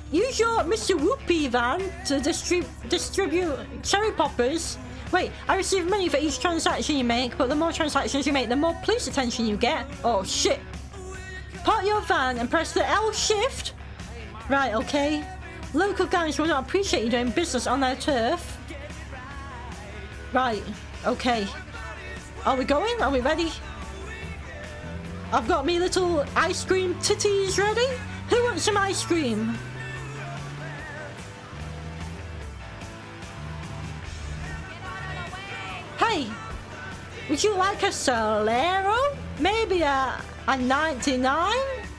use your Mr. Whoopie van to distribute cherry poppers. Wait, I receive money for each transaction you make, but the more transactions you make, the more police attention you get. Oh shit. Park your van and press the L shift. Right, okay. Local gangs will not appreciate you doing business on their turf. Right, okay. Are we going? Are we ready? I've got me little ice cream titties ready. Who wants some ice cream? Hey, would you like a Solero? Maybe a 99?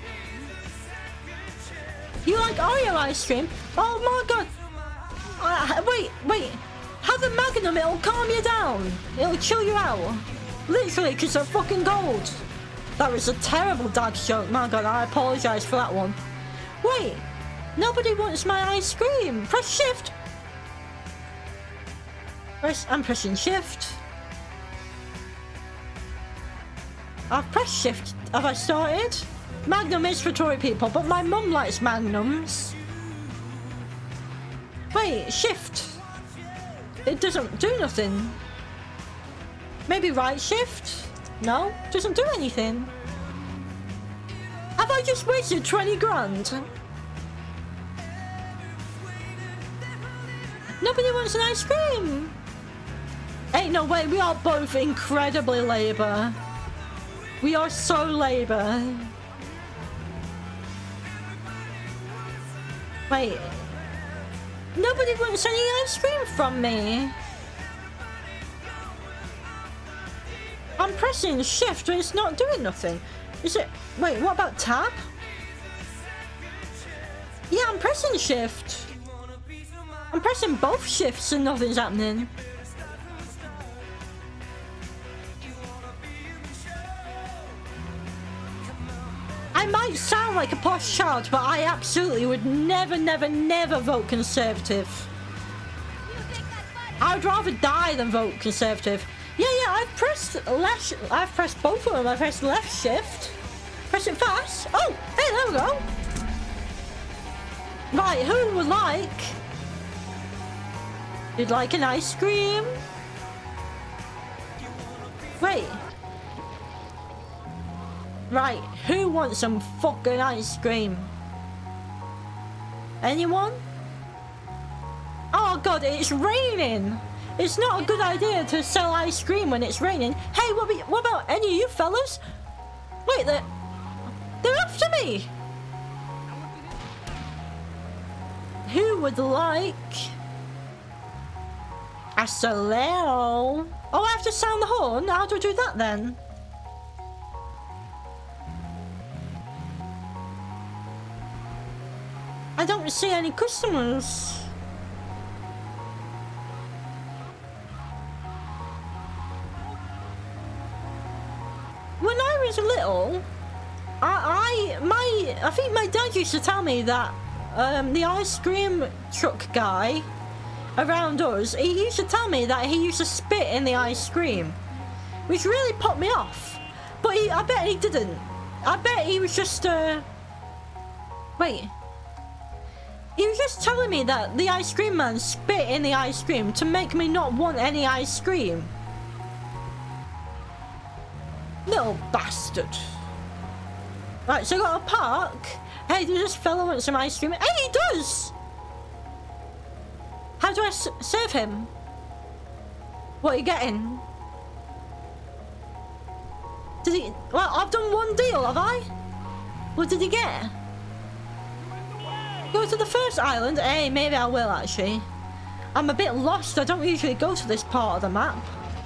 You like Oreo ice cream? Oh my god. Wait. Have a Magnum, it'll calm you down. It'll chill you out. Literally, because they're fucking gold. That was a terrible dad's joke. My god, I apologise for that one. Wait, nobody wants my ice cream. Press shift. I'm pressing shift. I've pressed shift. Have I started? Magnum is for Tory people, but my mum likes Magnums. Wait, shift. It doesn't do nothing. Maybe right shift? No, doesn't do anything. Have I just wasted 20 grand? Nobody wants an ice cream. Ain't no way, we are both incredibly labour. We are so labour. Wait. Nobody wants any ice cream from me. I'm pressing shift and it's not doing nothing. Is it? Wait, what about tab? Yeah, I'm pressing shift. I'm pressing both shifts and nothing's happening. I might sound like a posh child, but I absolutely would never vote Conservative. I'd rather die than vote Conservative. Yeah, I've pressed left. I've pressed both of them. I pressed left shift. Press it fast. Oh, hey, there we go. Right, who would like? You'd like an ice cream? Wait. Right, who wants some fucking ice cream? Anyone? Oh god, it's raining! It's not a good idea to sell ice cream when it's raining. Hey, what about any of you fellas? Wait, they're after me! Who would like a Solero? Oh, I have to sound the horn? How do I do that then? I don't see any customers. When I was little, I think my dad used to tell me that the ice cream truck guy around us, he used to tell me that he used to spit in the ice cream, which really put me off. But I bet he didn't. I bet he was just wait. He was just telling me that the ice cream man spit in the ice cream to make me not want any ice cream. Little bastard. Right, so I got a park. Hey, does this fella want some ice cream? Hey, he does! How do I serve him? What are you getting? Did he... Well, I've done one deal, have I? What did he get? Go to the first island? Hey, maybe I will actually. I'm a bit lost. I don't usually go to this part of the map.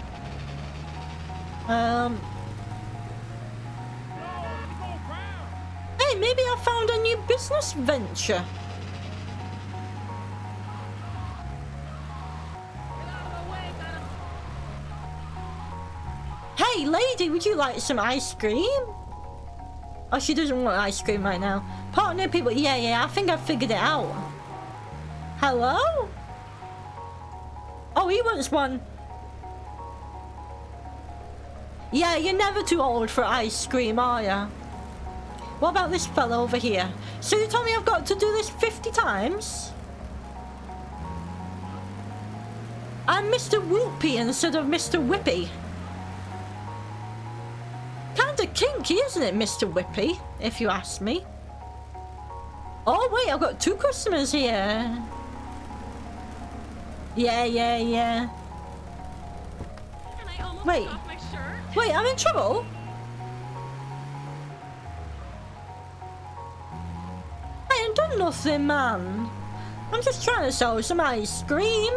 Hey, maybe I found a new business venture. Hey, lady, would you like some ice cream? Oh, she doesn't want ice cream right now. Partner people, yeah, I think I figured it out. Hello? Oh, he wants one. Yeah, you're never too old for ice cream, are ya? What about this fella over here? So you told me I've got to do this 50 times? I'm Mr. Whoopie instead of Mr. Whippy. Kinda kinky, isn't it, Mr. Whippy, if you ask me? Oh, wait, I've got 2 customers here. Yeah. Wait. Wait, I'm in trouble? I ain't done nothing, man. I'm just trying to sell some ice cream.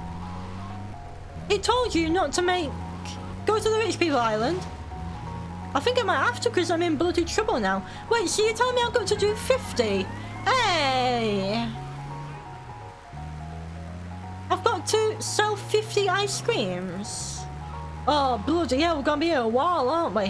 He told you not to go to the rich people island. I think I might have to because I'm in bloody trouble now. Wait, so you're telling me I've got to do 50? Hey! I've got to sell 50 ice creams. Oh, bloody hell, we're gonna be here a while, aren't we?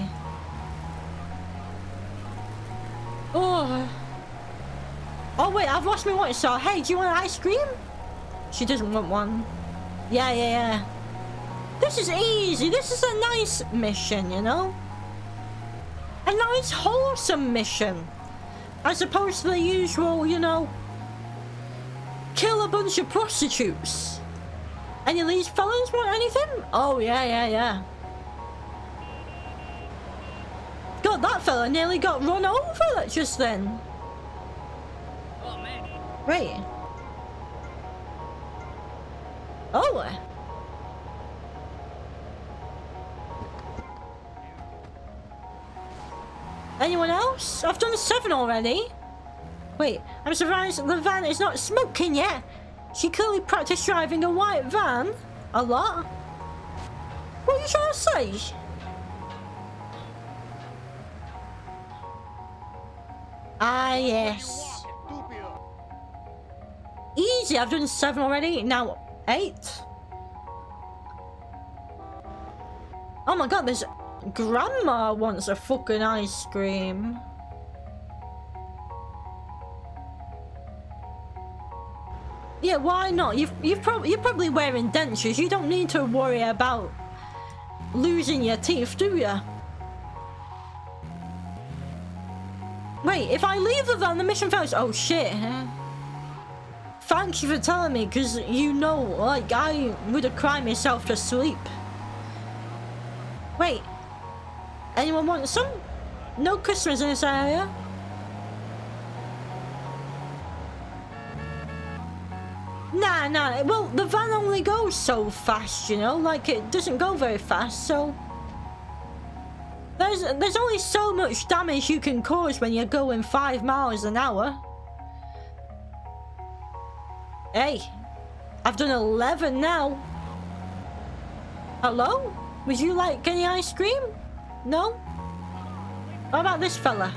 Oh. Oh, wait, I've lost my watch star. Hey, do you want an ice cream? She doesn't want one. Yeah. This is easy. This is a nice mission, you know? A nice, wholesome mission. As opposed to the usual, you know, kill a bunch of prostitutes. Any of these fellas want anything? Oh, yeah. God, that fella nearly got run over just then. Oh, man. Wait. Oh. Anyone else? I've done 7 already. Wait, I'm surprised the van is not smoking yet. She clearly practiced driving a white van a lot. What are you trying to say? Ah, yes. Easy, I've done 7 already. Now 8. Oh my god, there's... Grandma wants a fucking ice cream. Yeah, why not? you're probably wearing dentures. You don't need to worry about losing your teeth, do you? Wait, if I leave the van, the mission fails. Oh shit. Thank you for telling me, because you know, like, I would have cried myself to sleep. Wait. Anyone want some? No customers in this area. Nah. Well, the van only goes so fast, you know? Like, it doesn't go very fast, so... There's only so much damage you can cause when you're going 5 miles an hour. Hey. I've done 11 now. Hello? Would you like any ice cream? No? What about this fella?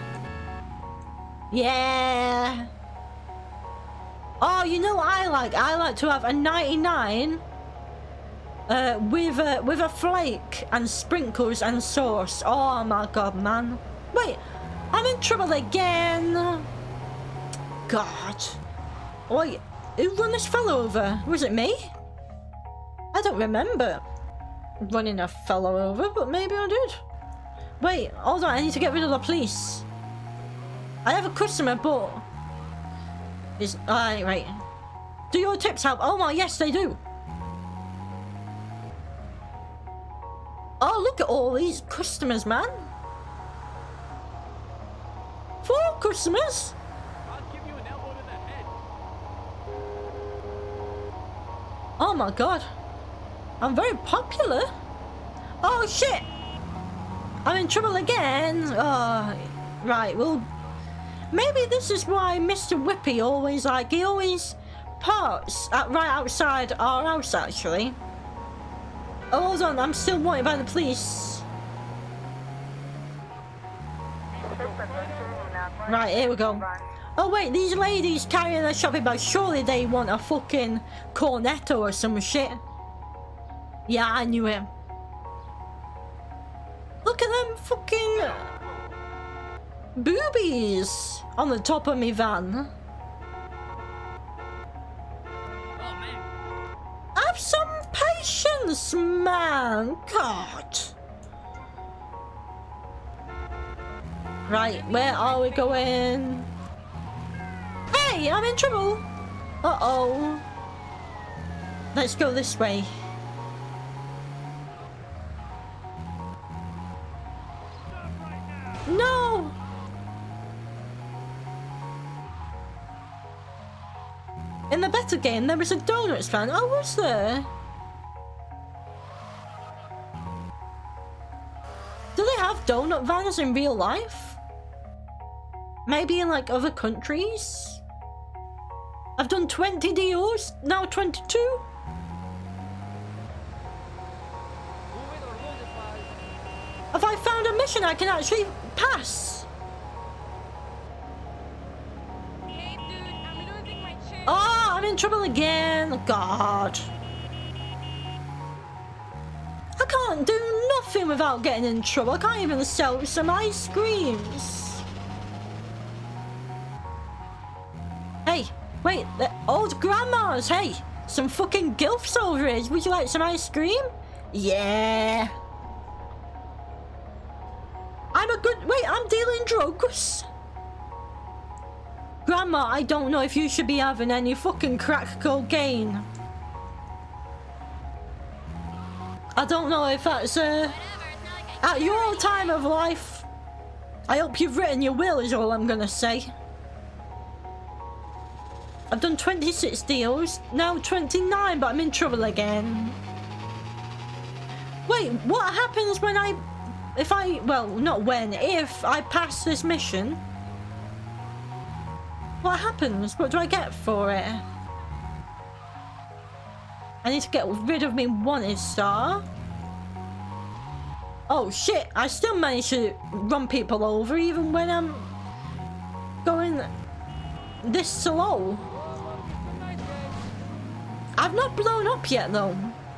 Yeah. Oh, you know what I like? I like to have a 99 with a flake and sprinkles and sauce. Oh my god, man. Wait, I'm in trouble again. God. Wait, who run this fella over? Was it me? I don't remember running a fella over, but maybe I did. Wait, hold on, I need to get rid of the police. I have a customer, but... right. Do your tips help? Oh my, yes, they do. Oh, look at all these customers, man. 4 customers? I'll give you an elbow to the head. Oh my god. I'm very popular. Oh shit. I'm in trouble again. Oh, right, well, maybe this is why Mr. Whippy always, like, he always parks right outside our house, actually. Oh, hold on, I'm still wanted by the police. Right, here we go. Oh wait, these ladies carrying their shopping bags, surely they want a fucking cornetto or some shit. Yeah, I knew it. Look at them fucking boobies on the top of me van. Oh, man. Have some patience, man. God. Right, where are we going? Hey, Hey, I'm in trouble. Uh-oh. Let's go this way. No! In the better game, there was a donut stand. Oh, was there? Do they have donut vans in real life? Maybe in like other countries? I've done 20 deals, now 22. Have I found a mission I can actually pass? Hey dude, I'm losing my chance. Oh, I'm in trouble again. God. I can't do nothing without getting in trouble. I can't even sell some ice creams. Hey, wait, the old grandmas. Hey, some fucking gilfs over here. Would you like some ice cream? Yeah. I'm dealing drugs. Grandma, I don't know if you should be having any fucking crack cocaine. I don't know if that's at your time of life. I hope you've written your will is all I'm gonna say. I've done 26 deals, now 29, but I'm in trouble again. Wait, what happens when if I pass this mission? What happens? What do I get for it? I need to get rid of me wanted star. Oh shit, I still manage to run people over even when I'm going this slow. I've not blown up yet though.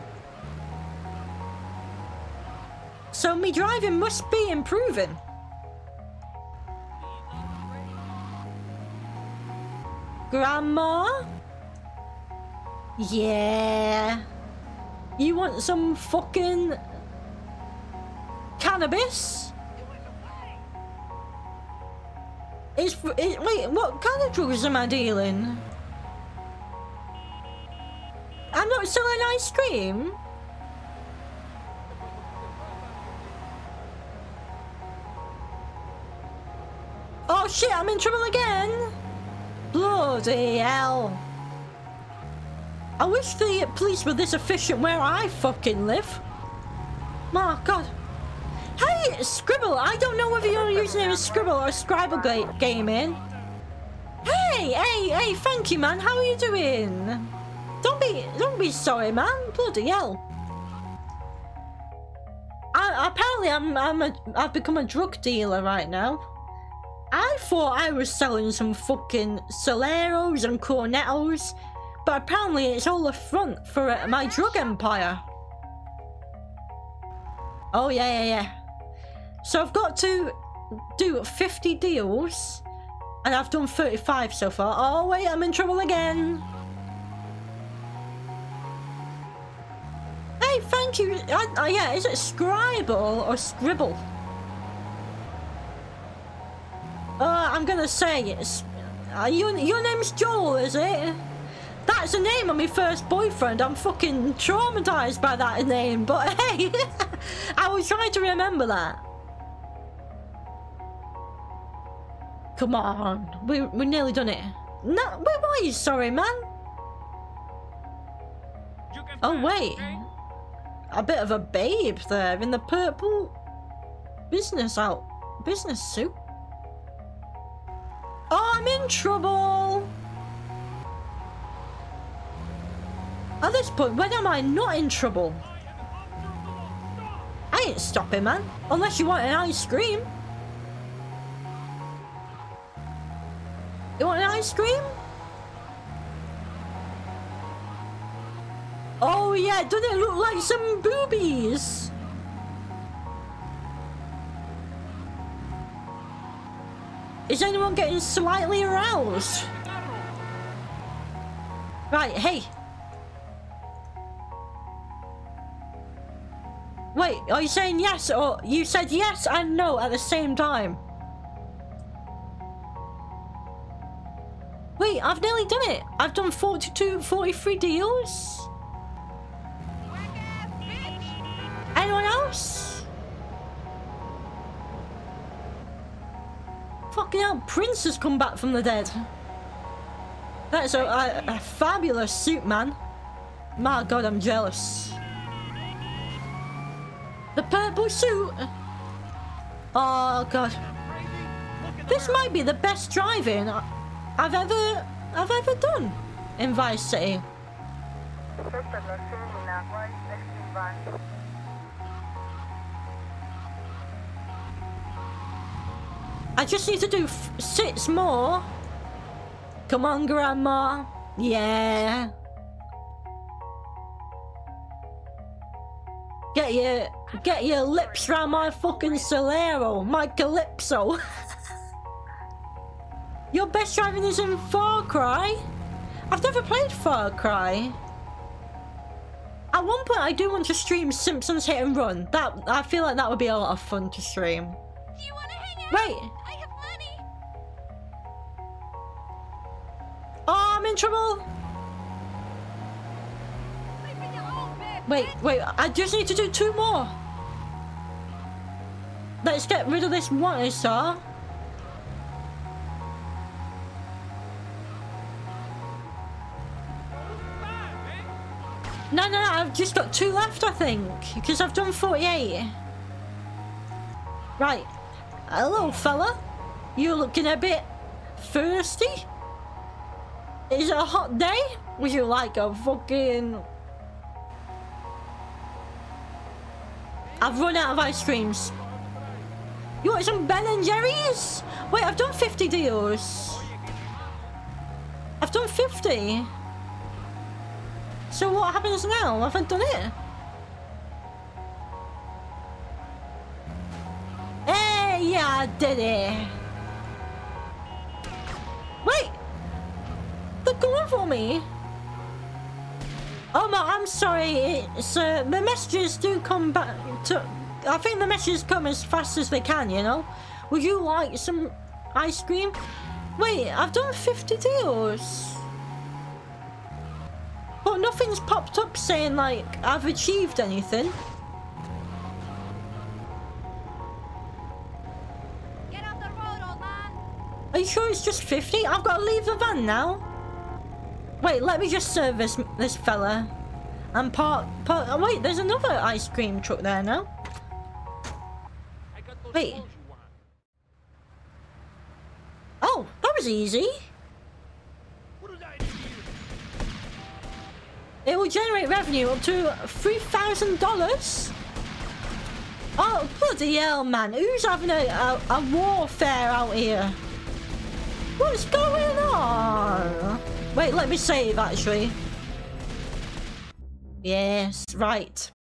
So me driving must be improving. Grandma? Yeah. You want some fucking cannabis? Wait, what kind of drugs am I dealing? I'm not selling ice cream? Oh shit, I'm in trouble again! Bloody hell. I wish the police were this efficient where I fucking live. My god. Hey, Scribble, I don't know whether your username is Scribble or Scribble Gaming. Hey, thank you, man. How are you doing? Don't be sorry, man. Bloody hell. Apparently I've become a drug dealer right now. I thought I was selling some fucking Soleros and Cornettos, but apparently it's all a front for my drug empire. Oh yeah. So I've got to do 50 deals, and I've done 35 so far. Oh wait, I'm in trouble again. Hey, thank you. Yeah, is it Scribble or Scribble? I'm gonna say it's... your name's Joel, is it? That's the name of my first boyfriend. I'm fucking traumatized by that name, but hey, I was trying to remember that. Come on, we nearly done it. No, where were you? Sorry, man. Oh wait, a bit of a babe there in the purple business suit. Oh, I'm in trouble. At this point, when am I not in trouble? I ain't stopping, man. Unless you want an ice cream. You want an ice cream? Oh yeah, doesn't it look like some boobies? Is anyone getting slightly aroused? Right, hey. Wait, are you saying yes or you said yes and no at the same time? Wait, Wait, I've nearly done it. I've done 42, 43 deals. Whack-ass bitch! Anyone else? Fucking hell, Prince has come back from the dead. That's a fabulous suit, man. My god, I'm jealous. The purple suit. Oh god. This might be the best driving I've ever done in Vice City. I just need to do 6 more. Come on, Grandma. Yeah. Get your lips round my fucking Solero, my Calypso. Your best driving is in Far Cry? I've never played Far Cry. At one point I do want to stream Simpsons Hit and Run. I feel like that would be a lot of fun to stream. Do you want to hang out? Wait. I have money. Oh, I'm in trouble. Leave me alone, bitch. Wait, I just need to do 2 more. Let's get rid of this water star. No, I've just got 2 left, I think, because I've done 48. Right. Hello, fella. You're looking a bit thirsty? Is it a hot day? Would you like a fucking... I've run out of ice creams. You want some Ben & Jerry's? Wait, I've done 50 deals. I've done 50. So what happens now? Have I done it? Hey, yeah, I did it. Wait! They're going for me. Oh no, I'm sorry. It's the messages do come back to... I think the messages come as fast as they can, you know? Would you like some ice cream? Wait, I've done 50 deals. But nothing's popped up saying, like, I've achieved anything. Get off the road, old man. Are you sure it's just 50? I've got to leave the van now. Wait, let me just service this fella. And park... Oh, wait, there's another ice cream truck there now. I got those Wait. clothes you want. Oh, that was easy. What did I do? It will generate revenue up to $3,000. Oh, bloody hell, man. Who's having a warfare out here? What's going on? Wait, let me save, actually. Yes, right.